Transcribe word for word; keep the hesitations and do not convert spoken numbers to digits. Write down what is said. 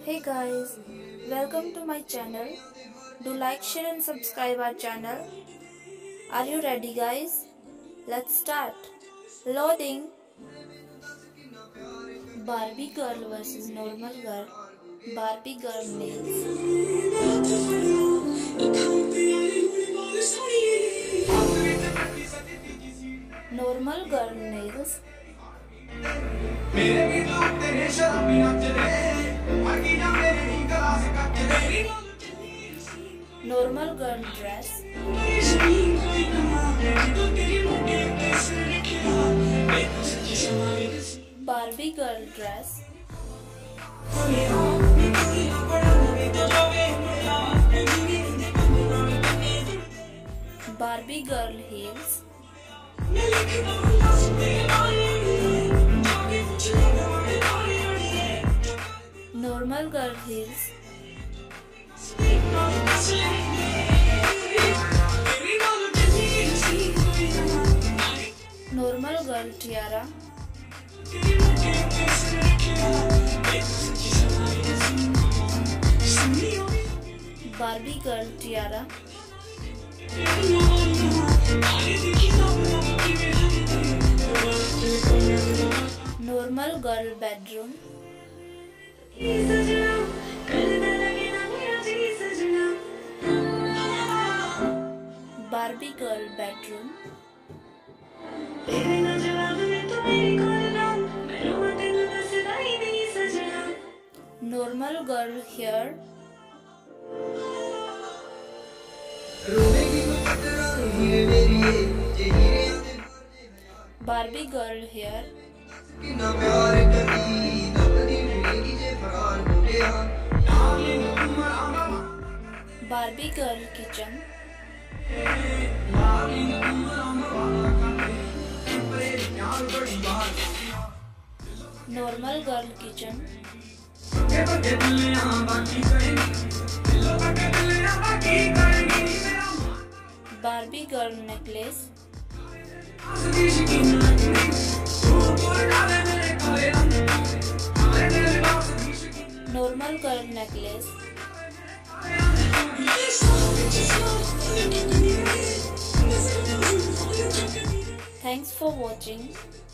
Hey guys, welcome to my channel. Do like, share and subscribe our channel. Are you ready guys? Let's start. Loading. Barbie girl versus normal girl. Barbie girl nails. Normal girl nails. Normal girl dress. Barbie girl dress. Barbie girl heels. Normal girl heels. Normal girl tiara. Barbie girl tiara. Normal girl bedroom. Barbie girl bedroom. Normal girl hair. Barbie girl hair. Barbie girl kitchen. Normal girl kitchen. Barbie girl necklace. Normal girl necklace. Thanks for watching.